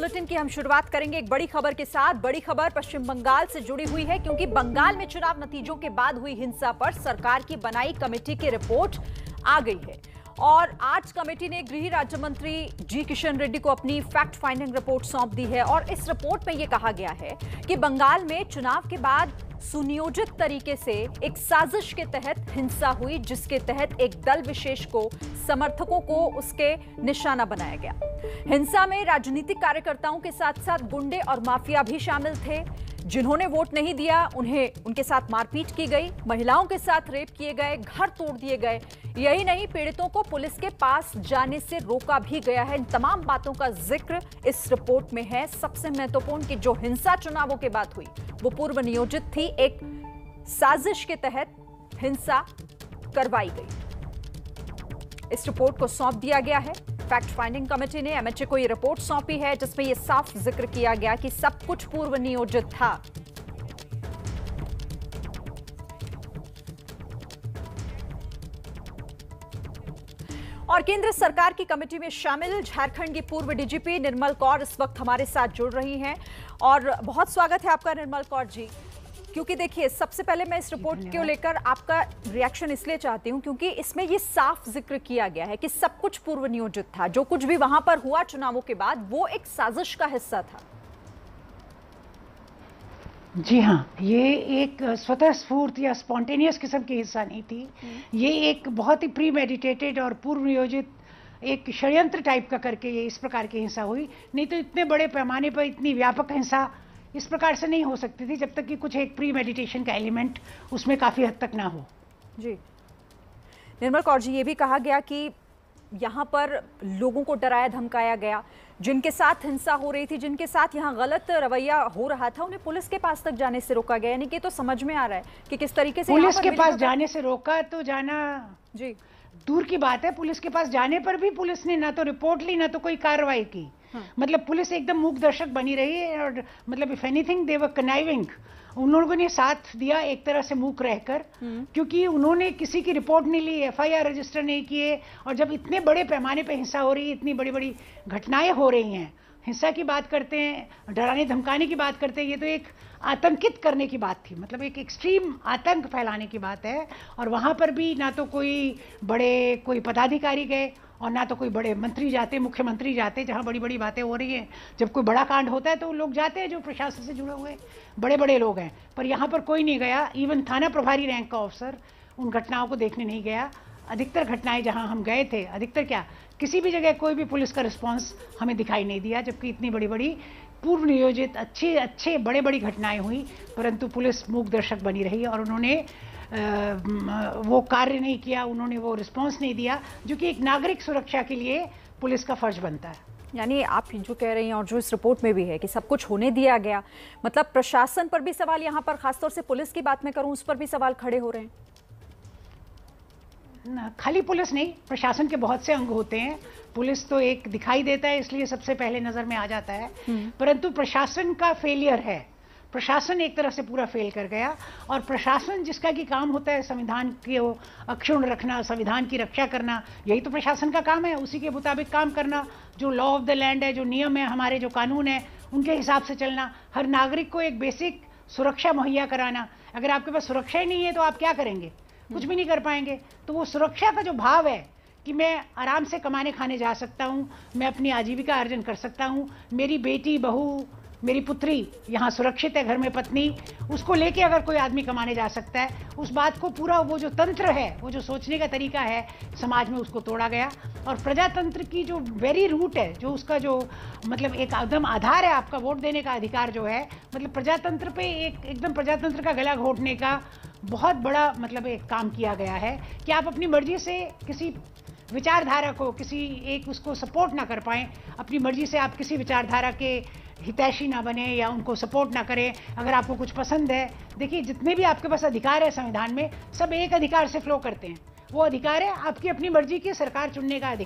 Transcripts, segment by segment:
Bulletin की हम शुरुआत करेंगे एक बड़ी खबर के साथ। बड़ी खबर पश्चिम बंगाल से जुड़ी हुई है क्योंकि बंगाल में चुनाव नतीजों के बाद हुई हिंसा पर सरकार की बनाई कमेटी की रिपोर्ट आ गई है और आज कमेटी ने गृह राज्य मंत्री जी किशन रेड्डी को अपनी फैक्ट फाइंडिंग रिपोर्ट सौंप दी है और इस रिपोर्ट में यह कहा गया है कि बंगाल में चुनाव के बाद सुनियोजित तरीके से एक साजिश के तहत हिंसा हुई, जिसके तहत एक दल विशेष को समर्थकों को उसके निशाना बनाया गया। हिंसा में राजनीतिक कार्यकर्ताओं के साथ साथ गुंडे और माफिया भी शामिल थे। जिन्होंने वोट नहीं दिया उनके साथ मारपीट की गई, महिलाओं के साथ रेप किए गए, घर तोड़ दिए गए। यही नहीं, पीड़ितों को पुलिस के पास जाने से रोका भी गया है। इन तमाम बातों का जिक्र इस रिपोर्ट में है। सबसे महत्वपूर्ण कि जो हिंसा चुनावों के बाद हुई वो पूर्व नियोजित थी, एक साजिश के तहत हिंसा करवाई गई। इस रिपोर्ट को सौंप दिया गया है। फैक्ट फाइंडिंग कमेटी ने एमएचए को यह रिपोर्ट सौंपी है जिसमें यह साफ जिक्र किया गया कि सब कुछ पूर्व नियोजित था। और केंद्र सरकार की कमेटी में शामिल झारखंड की पूर्व डीजीपी निर्मल कौर इस वक्त हमारे साथ जुड़ रही हैं और बहुत स्वागत है आपका निर्मल कौर जी। क्योंकि देखिए, सबसे पहले मैं इस रिपोर्ट को लेकर आपका रिएक्शन इसलिए चाहती हूं क्योंकि इसमें यह साफ जिक्र किया गया है कि सब कुछ पूर्व नियोजित था। जो कुछ भी वहां पर हुआ चुनावों के बाद वो एक साजिश का हिस्सा था। जी हाँ, ये एक स्वतः स्फूर्त या स्पॉन्टेनियस किस्म की हिस्सा नहीं थी। ये एक बहुत ही प्री मेडिटेटेड और पूर्व नियोजित एक षड्यंत्र टाइप का करके ये इस प्रकार की हिंसा हुई। नहीं तो इतने बड़े पैमाने पर इतनी व्यापक हिंसा इस प्रकार से नहीं हो सकती थी जब तक कि कुछ एक प्री मेडिटेशन का एलिमेंट उसमें काफी हद तक ना हो। जी निर्मल कौर जी, ये भी कहा गया कि यहाँ पर लोगों को डराया धमकाया गया। जिनके साथ हिंसा हो रही थी, जिनके साथ यहाँ गलत रवैया हो रहा था, उन्हें पुलिस के पास तक जाने से रोका गया। यानी कि तो समझ में आ रहा है कि किस तरीके से पुलिस के पास जाने से रोका तो जाना जी दूर की बात है। पुलिस के पास जाने पर भी पुलिस ने ना तो रिपोर्ट ली ना तो कोई कार्रवाई की। मतलब पुलिस एकदम मूक दर्शक बनी रही है और मतलब if anything they were conniving. उन लोगों ने साथ दिया एक तरह से मूक रहकर, क्योंकि उन्होंने किसी की रिपोर्ट नहीं ली, एफआईआर रजिस्टर नहीं किए। और जब इतने बड़े पैमाने पे हिंसा हो रही है, इतनी बड़ी बड़ी घटनाएं हो रही हैं, हिंसा की बात करते हैं, डराने धमकाने की बात करते हैं, ये तो एक आतंकित करने की बात थी। मतलब एक एक्सट्रीम आतंक फैलाने की बात है। और वहां पर भी ना तो कोई पदाधिकारी गए और ना तो कोई बड़े मंत्री जाते, मुख्यमंत्री जाते। जहां बड़ी बड़ी बातें हो रही हैं, जब कोई बड़ा कांड होता है तो लोग जाते हैं जो प्रशासन से जुड़े हुए बड़े बड़े लोग हैं। पर यहाँ पर कोई नहीं गया। इवन थाना प्रभारी रैंक का ऑफिसर उन घटनाओं को देखने नहीं गया। अधिकतर घटनाएं जहां हम गए थे, अधिकतर क्या, किसी भी जगह कोई भी पुलिस का रिस्पॉन्स हमें दिखाई नहीं दिया। जबकि इतनी बड़ी बड़ी पूर्व नियोजित अच्छे बड़े बड़ी घटनाएं हुई, परंतु पुलिस मूक दर्शक बनी रही और उन्होंने वो कार्य नहीं किया, उन्होंने वो रिस्पॉन्स नहीं दिया जो कि एक नागरिक सुरक्षा के लिए पुलिस का फर्ज बनता है। यानी आप जो कह रही हैं और जो इस रिपोर्ट में भी है कि सब कुछ होने दिया गया, मतलब प्रशासन पर भी सवाल, यहाँ पर खासतौर से पुलिस की बात मैं करूं उस पर भी सवाल खड़े हो रहे हैं। खाली पुलिस नहीं, प्रशासन के बहुत से अंग होते हैं। पुलिस तो एक दिखाई देता है इसलिए सबसे पहले नजर में आ जाता है, परंतु प्रशासन का फेलियर है। प्रशासन एक तरह से पूरा फेल कर गया। और प्रशासन जिसका कि काम होता है संविधान को अक्षुण्ण रखना, संविधान की रक्षा करना, यही तो प्रशासन का काम है। उसी के मुताबिक काम करना, जो लॉ ऑफ द लैंड है, जो नियम है, हमारे जो कानून है, उनके हिसाब से चलना, हर नागरिक को एक बेसिक सुरक्षा मुहैया कराना। अगर आपके पास सुरक्षा ही नहीं है तो आप क्या करेंगे? कुछ भी नहीं कर पाएंगे। तो वो सुरक्षा का जो भाव है कि मैं आराम से कमाने खाने जा सकता हूँ, मैं अपनी आजीविका अर्जन कर सकता हूँ, मेरी बेटी, बहू, मेरी पुत्री यहाँ सुरक्षित है, घर में पत्नी, उसको लेके अगर कोई आदमी कमाने जा सकता है, उस बात को पूरा वो जो तंत्र है, वो जो सोचने का तरीका है समाज में, उसको तोड़ा गया। और प्रजातंत्र की जो वेरी रूट है, जो उसका जो मतलब एक एकदम आधार है, आपका वोट देने का अधिकार जो है, मतलब प्रजातंत्र पे एकदम प्रजातंत्र का गला घोटने का बहुत बड़ा मतलब एक काम किया गया है कि आप अपनी मर्जी से किसी विचारधारा को, किसी एक उसको सपोर्ट ना कर पाएं। अपनी मर्जी से आप किसी विचारधारा के हितैषी ना बने या उनको सपोर्ट ना करें। अगर आपको कुछ पसंद है, देखिए जितने भी आपके पास अधिकार है संविधान में, सब एक अधिकार से फ्लो करते हैं। वो अधिकार है आपकी अपनी मर्जी की सरकार चुनने का अधिकार।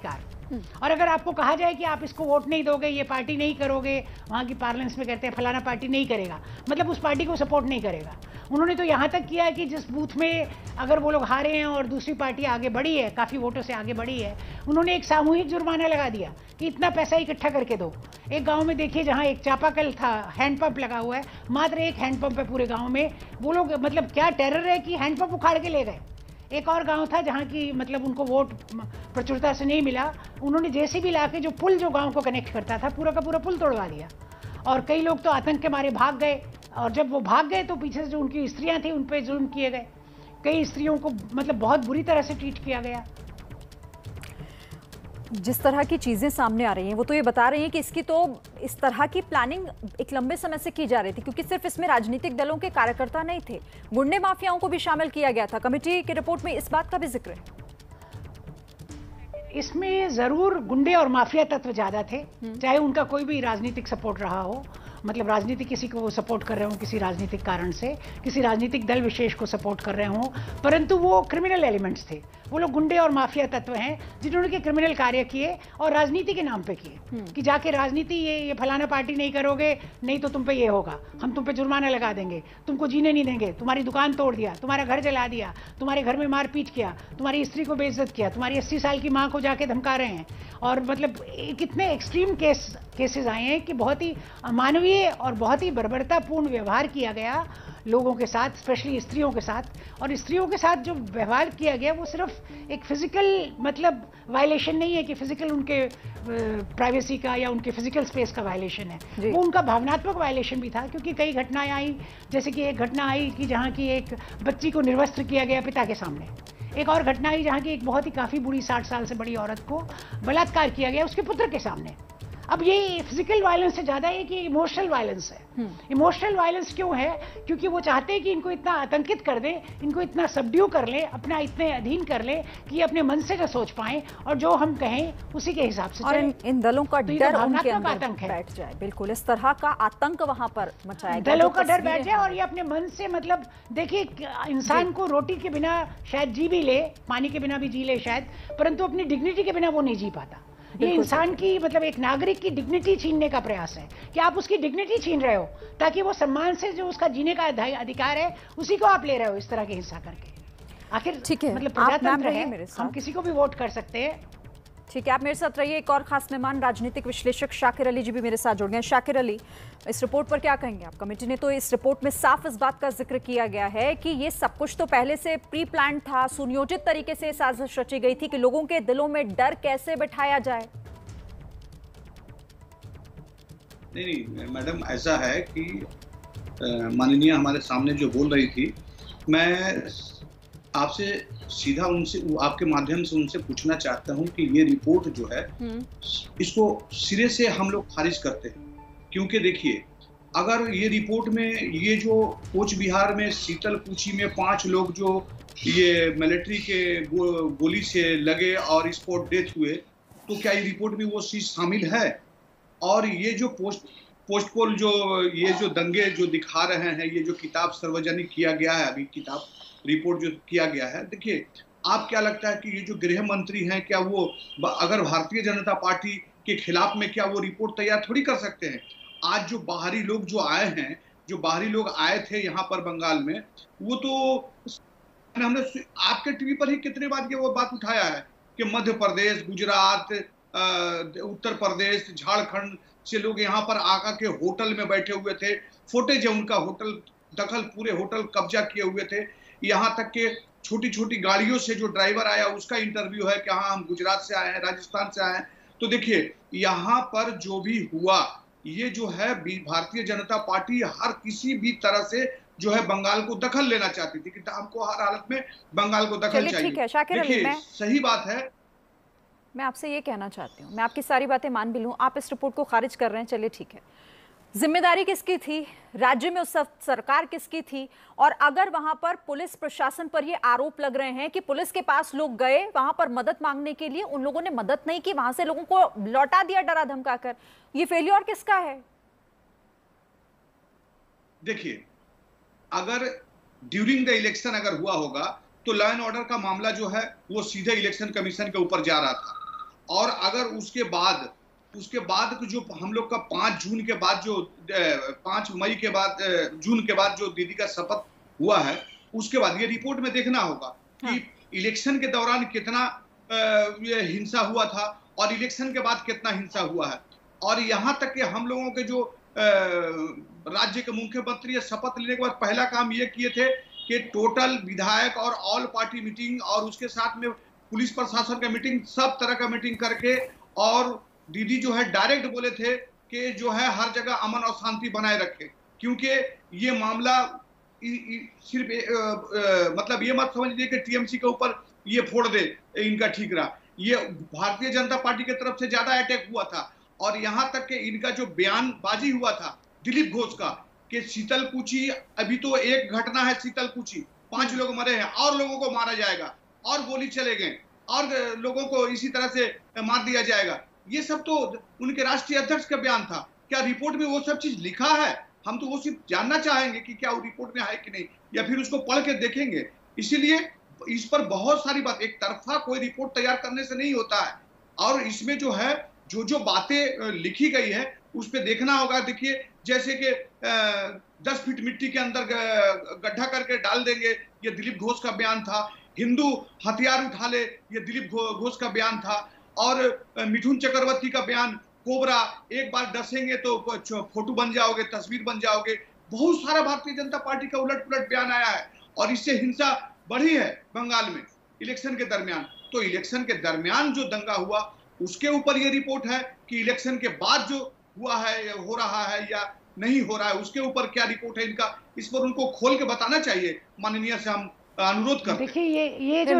और अगर आपको कहा जाए कि आप इसको वोट नहीं दोगे, ये पार्टी नहीं करोगे, वहाँ की पार्लियामेंट्स में कहते हैं फलाना पार्टी नहीं करेगा, मतलब उस पार्टी को सपोर्ट नहीं करेगा। उन्होंने तो यहाँ तक किया कि जिस बूथ में अगर वो लोग हारे हैं और दूसरी पार्टी आगे बढ़ी है, काफ़ी वोटों से आगे बढ़ी है, उन्होंने एक सामूहिक जुर्माना लगा दिया कि इतना पैसा इकट्ठा करके दो। एक गांव में देखिए जहां एक चापाकल था, हैंडपंप लगा हुआ है, मात्र एक हैंडपंप है पूरे गांव में, वो लोग मतलब क्या टेरर है कि हैंडपंप उखाड़ के ले गए। एक और गांव था जहां की मतलब उनको वोट प्रचुरता से नहीं मिला, उन्होंने जेसीबी लाके जो पुल जो गांव को कनेक्ट करता था पूरा का पूरा पुल तोड़वा दिया, और कई लोग तो आतंक के मारे भाग गए। और जब वो भाग गए तो पीछे से जो उनकी स्त्रियां थी उन पर जुल्म किए गए, कई स्त्रियों को मतलब बहुत बुरी तरह से ट्रीट किया गया। जिस तरह की चीजें सामने आ रही हैं वो तो ये बता रही हैं कि इसकी तो इस तरह की प्लानिंग एक लंबे समय से की जा रही थी, क्योंकि सिर्फ इसमें राजनीतिक दलों के कार्यकर्ता नहीं थे, गुंडे माफियाओं को भी शामिल किया गया था। कमेटी की रिपोर्ट में इस बात का भी जिक्र है। इसमें जरूर गुंडे और माफिया तत्व ज्यादा थे, चाहे उनका कोई भी राजनीतिक सपोर्ट रहा हो, मतलब राजनीति किसी को वो सपोर्ट कर रहे हो किसी राजनीतिक कारण से, किसी राजनीतिक दल विशेष को सपोर्ट कर रहे हो, परंतु वो क्रिमिनल एलिमेंट्स थे। वो लोग गुंडे और माफिया तत्व हैं जिन्होंने के क्रिमिनल कार्य किए और राजनीति के नाम पे किए कि जाके राजनीति ये फलाना पार्टी नहीं करोगे नहीं तो तुम पे ये होगा, हम तुम पे जुर्माना लगा देंगे, तुमको जीने नहीं देंगे, तुम्हारी दुकान तोड़ दिया, तुम्हारा घर जला दिया, तुम्हारे घर में मारपीट किया, तुम्हारी स्त्री को बेइज्जत किया, तुम्हारी 80 साल की माँ को जाके धमका रहे हैं। और मतलब कितने एक्सट्रीम केसेस आए हैं कि बहुत ही अमानवीय और बहुत ही बर्बरतापूर्ण व्यवहार किया गया लोगों के साथ, स्पेशली स्त्रियों के साथ। और स्त्रियों के साथ जो व्यवहार किया गया वो सिर्फ एक फिजिकल मतलब वायलेशन नहीं है कि फिजिकल उनके प्राइवेसी का या उनके फिजिकल स्पेस का वायलेशन है, वो उनका भावनात्मक वायलेशन भी था। क्योंकि कई घटनाएं आई, जैसे कि एक घटना आई कि जहाँ की एक बच्ची को निर्वस्त्र किया गया पिता के सामने, एक और घटना आई जहाँ की एक बहुत ही काफ़ी बूढ़ी 60 साल से बड़ी औरत को बलात्कार किया गया उसके पुत्र के सामने। अब ये फिजिकल वायलेंस से ज्यादा है कि इमोशनल वायलेंस है। इमोशनल वायलेंस क्यों है? क्योंकि वो चाहते हैं कि इनको इतना आतंकित कर दे, इनको इतना सबड्यू कर ले, अपना इतने अधीन कर ले कि अपने मन से न सोच पाए और जो हम कहें उसी के हिसाब से और इन दलों का तो डर उनके अंदर आतंक है, बैठ जाए। बिल्कुल इस तरह का आतंक वहां पर मचाया गया, दलों का डर बैठ जाए और ये अपने मन से मतलब देखिए इंसान को रोटी के बिना शायद जी भी ले, पानी के बिना भी जी ले शायद, परंतु अपनी डिग्निटी के बिना वो नहीं जी पाता। ये इंसान की मतलब एक नागरिक की डिग्निटी छीनने का प्रयास है कि आप उसकी डिग्निटी छीन रहे हो ताकि वो सम्मान से जो उसका जीने का अधिकार है उसी को आप ले रहे हो इस तरह के हिंसा करके। आखिर ठीक है, मतलब प्रजातंत्र है, हम किसी को भी वोट कर सकते हैं। ठीक है, आप मेरे साथ रहिए। एक और खास मेहमान राजनीतिक विश्लेषक शाकिर अली जी भी मेरे साथ जुड़ गए हैं। शाकिर अली, इस रिपोर्ट पर क्या कहेंगे आप? कमेटी ने तो इस रिपोर्ट में साफ इस बात का जिक्र किया गया है कि ये सब कुछ तो पहले से प्री प्लान था, सुनियोजित तरीके से साजिश रची गई थी कि लोगों के दिलों में डर कैसे बिठाया जाए। नहीं मैडम, ऐसा है कि माननीय हमारे सामने जो बोल रही थी, मैं आपसे सीधा उनसे आपके माध्यम से उनसे पूछना चाहता हूं कि ये रिपोर्ट जो है इसको सिरे से हम लोग खारिज करते हैं। क्योंकि देखिए, अगर ये रिपोर्ट में ये जो कोच बिहार में शीतलकुची में 5 लोग जो ये मिलिट्री के गोली से लगे और स्पॉट डेथ हुए, तो क्या ये रिपोर्ट में वो चीज शामिल है? और ये जो पोस्टपोल जो ये जो दंगे जो दिखा रहे हैं, ये जो किताब सार्वजनिक किया गया है, अभी किताब रिपोर्ट जो किया गया है, देखिए आप क्या लगता है कि ये जो गृह मंत्री हैं, क्या वो अगर भारतीय जनता पार्टी के खिलाफ में क्या वो रिपोर्ट तैयार थोड़ी कर सकते हैं? आज जो बाहरी लोग जो आए हैं, जो बाहरी लोग आए थे यहाँ पर बंगाल में, वो तो हमने आपके टीवी पर ही कितने बार ये वो बात उठाया है कि मध्य प्रदेश, गुजरात, उत्तर प्रदेश, झारखंड से लोग यहाँ पर आकर के होटल में बैठे हुए थे। फुटेज है उनका, होटल दखल, पूरे होटल कब्जा किए हुए थे। यहाँ तक के छोटी छोटी गाड़ियों से जो ड्राइवर आया उसका इंटरव्यू है कि हाँ हम गुजरात से आए हैं, राजस्थान से आए हैं। तो देखिए यहाँ पर जो भी हुआ, ये जो है भारतीय जनता पार्टी हर किसी भी तरह से जो है बंगाल को दखल लेना चाहती थी कि हमको हर हालत में बंगाल को दखल चाहिए। देखिए सही बात है, मैं आपसे ये कहना चाहती हूँ, मैं आपकी सारी बातें मान भी लूँ, आप इस रिपोर्ट को खारिज कर रहे हैं, चलिए ठीक है, जिम्मेदारी किसकी थी? राज्य में उस सरकार किसकी थी? और अगर वहां पर पुलिस प्रशासन पर ये आरोप लग रहे हैं कि पुलिस के पास लोग गए वहां पर मदद मांगने के लिए, उन लोगों ने मदद नहीं की, वहां से लोगों को लौटा दिया डरा धमकाकर, ये फेलियर किसका है? देखिए, अगर ड्यूरिंग द इलेक्शन अगर हुआ होगा तो लॉ एंड ऑर्डर का मामला जो है वो सीधे इलेक्शन कमीशन के ऊपर जा रहा था। और अगर उसके बाद जो हम लोग का 5 जून के बाद जो 5 मई के बाद जून के बाद जो दीदी का शपथ हुआ है, उसके बाद ये रिपोर्ट में देखना होगा कि इलेक्शन के दौरान कितना ये हिंसा हुआ था और इलेक्शन के बाद कितना हिंसा हुआ है। और यहाँ तक कि हम लोगों के जो राज्य के मुख्यमंत्री शपथ लेने के बाद पहला काम ये किए थे कि टोटल विधायक और ऑल पार्टी मीटिंग और उसके साथ में पुलिस प्रशासन का मीटिंग, सब तरह का मीटिंग करके, और दीदी जो है डायरेक्ट बोले थे कि जो है हर जगह अमन और शांति बनाए रखे, क्योंकि ये मामला सिर्फ मतलब ये मत समझ लीजिए कि टीएमसी के ऊपर ये फोड़ दे इनका ठीक रहा, ये भारतीय जनता पार्टी की तरफ से ज्यादा अटैक हुआ था। और यहाँ तक कि इनका जो बयानबाजी हुआ था दिलीप घोष का कि शीतलकुची, अभी तो एक घटना है शीतलकुची, 5 लोग मरे हैं और लोगों को मारा जाएगा और गोली चले गए और लोगों को इसी तरह से मार दिया जाएगा, ये सब तो उनके राष्ट्रीय अध्यक्ष का बयान था। क्या रिपोर्ट में वो सब चीज लिखा है? हम तो वो सिर्फ जानना चाहेंगे कि क्या वो रिपोर्ट में है कि नहीं, या फिर उसको पढ़ के देखेंगे। इसीलिए इस पर बहुत सारी बात, एक तरफा कोई रिपोर्ट तैयार करने से नहीं होता है। और इसमें जो है जो बातें लिखी गई है उस पर देखना होगा। देखिए जैसे कि 10 फीट मिट्टी के अंदर गड्ढा करके डाल देंगे, ये दिलीप घोष का बयान था। हिंदू हथियार उठा ले, ये दिलीप घोष का बयान था। और मिठुन चक्रवर्ती का बयान, कोबरा, एक बार डसेंगे तो फोटो बन जाओगे, तस्वीर बन जाओगे। बहुत सारा भारतीय जनता पार्टी का उलट पुलट बयान आया है और इससे हिंसा बढ़ी है बंगाल में इलेक्शन के दरमियान। तो इलेक्शन के दरमियान जो दंगा हुआ उसके ऊपर ये रिपोर्ट है कि इलेक्शन के बाद जो हुआ है, हो रहा है या नहीं हो रहा है, उसके ऊपर क्या रिपोर्ट है इनका, इस पर उनको खोल के बताना चाहिए। माननीय से हम अनुरोध करते हैं। देखिए ये जो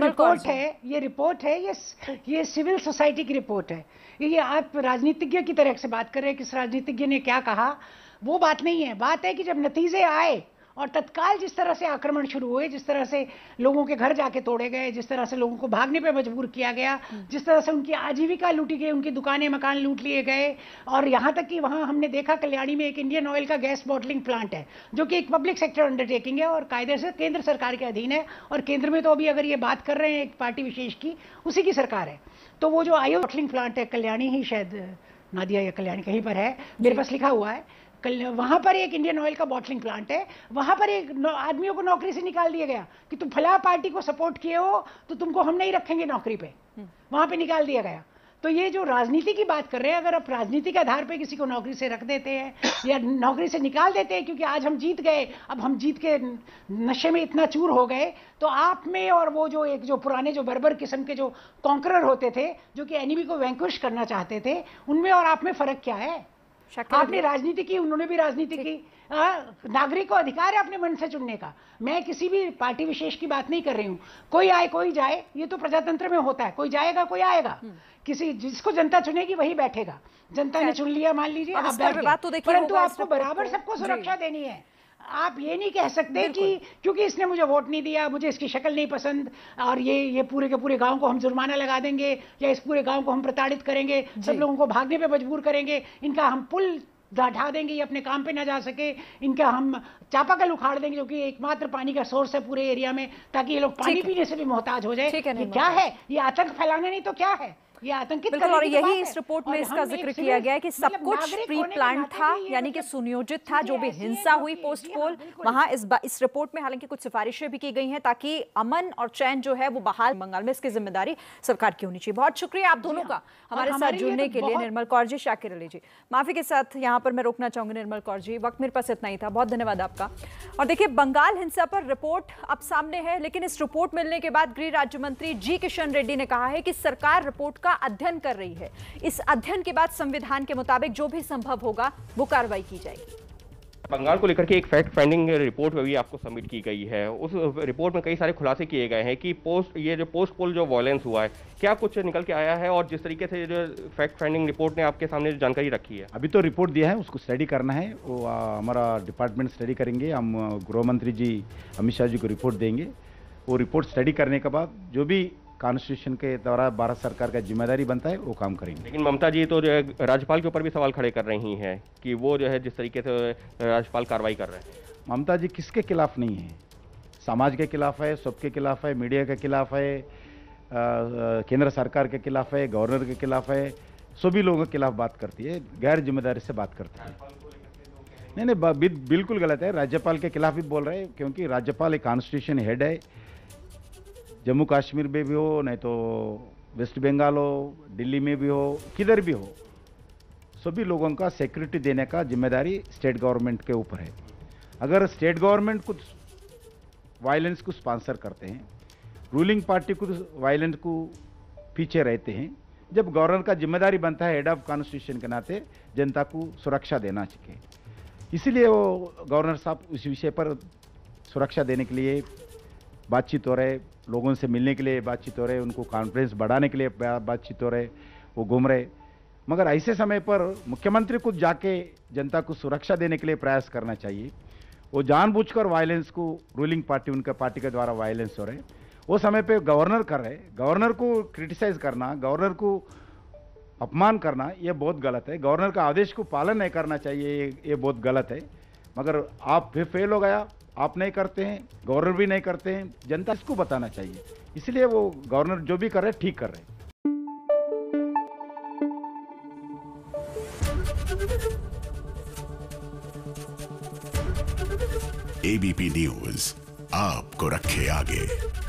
रिपोर्ट है ये सिविल सोसाइटी की रिपोर्ट है। ये आप राजनीतिज्ञ की तरह से बात कर रहे हैं, किस राजनीतिज्ञ ने क्या कहा, वो बात नहीं है। बात है कि जब नतीजे आए और तत्काल जिस तरह से आक्रमण शुरू हुए, जिस तरह से लोगों के घर जाके तोड़े गए, जिस तरह से लोगों को भागने पे मजबूर किया गया, जिस तरह से उनकी आजीविका लूटी गई, उनकी दुकानें मकान लूट लिए गए। और यहाँ तक कि वहाँ हमने देखा कल्याणी में एक इंडियन ऑयल का गैस बॉटलिंग प्लांट है जो कि एक पब्लिक सेक्टर अंडरटेकिंग है और कायदे से केंद्र सरकार के अधीन है। और केंद्र में तो अभी अगर ये बात कर रहे हैं एक पार्टी विशेष की, उसी की सरकार है। तो वो जो आयो बॉटलिंग प्लांट है कल्याणी ही, शायद नादिया या कल्याणी कहीं पर है, मेरे पास लिखा हुआ है, वहां पर एक इंडियन ऑयल का बॉटलिंग प्लांट है। वहां पर एक आदमियों को नौकरी से निकाल दिया गया कि तुम फला पार्टी को सपोर्ट किए हो तो तुमको हम नहीं रखेंगे नौकरी पे, वहां पे निकाल दिया गया। तो ये जो राजनीति की बात कर रहे हैं, अगर आप राजनीति के आधार पे किसी को नौकरी से रख देते हैं या नौकरी से निकाल देते हैं क्योंकि आज हम जीत गए, अब हम जीत के नशे में इतना चूर हो गए, तो आप में और वो जो पुराने जो बर्बर किस्म के जो कॉन्करर होते थे जो कि एनिमी को वैंक्विश करना चाहते थे, उनमें और आप में फर्क क्या है? आपने राजनीति की, उन्होंने भी राजनीति की। नागरिक को अधिकार है अपने मन से चुनने का। मैं किसी भी पार्टी विशेष की बात नहीं कर रही हूँ। कोई आए कोई जाए, ये तो प्रजातंत्र में होता है, कोई जाएगा कोई आएगा। किसी जिसको जनता चुनेगी वही बैठेगा। जनता ने चुन लिया, मान लीजिए आप बैठ गए, परंतु आपको बराबर सबको सुरक्षा देनी है। आप ये नहीं कह सकते कि क्योंकि इसने मुझे वोट नहीं दिया, मुझे इसकी शक्ल नहीं पसंद और ये पूरे के पूरे गांव को हम जुर्माना लगा देंगे या इस पूरे गांव को हम प्रताड़ित करेंगे, सब लोगों को भागने पे मजबूर करेंगे, इनका हम पुल ढा देंगे, ये अपने काम पे ना जा सके, इनका हम चापाकल उखाड़ देंगे जो कि एकमात्र पानी का सोर्स है पूरे एरिया में, ताकि ये लोग पानी पीने से भी मोहताज हो जाए। ये क्या है? ये आतंक फैलाना नहीं तो क्या है? ये आतंकित करने की और यही बात इस है। रिपोर्ट में और इसका हम जिक्र एक किया गया है कि सब मतलब कुछ नागरिक प्री होने के प्लान नाते था, भी ये यानी कि मतलब सुनियोजित था। जो भी ऐसी है हिंसा जो हुई कि- पोस्ट जी पोल, हाँ, बिल्कुल। वहां इस रिपोर्ट में हालांकि कुछ सिफारिशें भी की गई हैं ताकि अमन और चैन जो है वो बहाल बंगाल में, इसकी जिम्मेदारी सरकार की होनी चाहिए। बहुत शुक्रिया आप दोनों का हमारे साथ जुड़ने के लिए। निर्मल कौर जी, शाकिर अली जी, माफी के साथ यहाँ पर मैं रोकना चाहूंगी। निर्मल कौर जी, वक्त मेरे पास इतना ही था, बहुत धन्यवाद आपका। और देखिए, बंगाल हिंसा पर रिपोर्ट अब सामने है, लेकिन इस रिपोर्ट मिलने के बाद गृह राज्य मंत्री जी किशन रेड्डी ने कहा है कि सरकार रिपोर्ट का अध्ययन कर रही है। इस अध्ययन के बाद संविधान के मुताबिक जो भी संभव होगा वो कार्रवाई की जाएगी। बंगाल को लेकर के एक फैक्ट फाइंडिंग रिपोर्ट भी आपको सबमिट की गई है। उस रिपोर्ट में कई सारे खुलासे किए गए हैं कि पोस्ट पोल जो वायलेंस हुआ है, क्या कुछ निकल के आया है और जिस तरीके से जो फैक्ट फाइंडिंग रिपोर्ट ने आपके सामने जो जानकारी रखी है। अभी तो रिपोर्ट दिया है, उसको स्टडी करना है, वो हमारा डिपार्टमेंट स्टडी करेंगे। हम गृह मंत्री जी अमित शाह जी को रिपोर्ट देंगे। वो रिपोर्ट स्टडी करने के बाद जो भी कॉन्स्टिट्यूशन के द्वारा भारत सरकार का जिम्मेदारी बनता है वो काम करेंगे। लेकिन ममता जी तो जो है राज्यपाल के ऊपर भी सवाल खड़े कर रही हैं कि वो जो है जिस तरीके से राज्यपाल कार्रवाई कर रहे हैं। ममता जी किसके खिलाफ नहीं है? समाज के खिलाफ है, सबके खिलाफ है, मीडिया के खिलाफ है, केंद्र सरकार के खिलाफ है, गवर्नर के खिलाफ है, सभी लोगों के खिलाफ बात करती है, गैर जिम्मेदारी से बात करती है। नहीं, बिल्कुल गलत है। राज्यपाल के खिलाफ भी बोल रहे हैं, क्योंकि राज्यपाल एक कॉन्स्टिट्यूशन हेड है। जम्मू कश्मीर में भी हो, नहीं तो वेस्ट बंगाल हो, दिल्ली में भी हो, किधर भी हो, सभी लोगों का सिक्योरिटी देने का जिम्मेदारी स्टेट गवर्नमेंट के ऊपर है। अगर स्टेट गवर्नमेंट कुछ वायलेंस को स्पॉन्सर करते हैं, रूलिंग पार्टी को वायलेंस को पीछे रहते हैं, जब गवर्नर का जिम्मेदारी बनता है हेड ऑफ कॉन्स्टिट्यूशन के नाते जनता को सुरक्षा देना चाहिए। इसीलिए वो गवर्नर साहब उस विषय पर सुरक्षा देने के लिए बातचीत हो रहे, लोगों से मिलने के लिए बातचीत हो रहे, उनको कॉन्फिडेंस बढ़ाने के लिए बातचीत हो रहे, वो घूम रहे। मगर ऐसे समय पर मुख्यमंत्री को जाके जनता को सुरक्षा देने के लिए प्रयास करना चाहिए। वो जानबूझकर वायलेंस को, रूलिंग पार्टी, उनके पार्टी के द्वारा वायलेंस हो रहे, वो समय पे गवर्नर कर रहे, गवर्नर को क्रिटिसाइज करना, गवर्नर को अपमान करना, ये बहुत गलत है। गवर्नर का आदेश को पालन नहीं करना चाहिए, ये बहुत गलत है। मगर आप फिर फेल हो गया, आप नहीं करते हैं, गवर्नर भी नहीं करते हैं, जनता इसको बताना चाहिए। इसलिए वो गवर्नर जो भी कर रहे ठीक कर रहे हैं। एबीपी न्यूज आपको रखे आगे।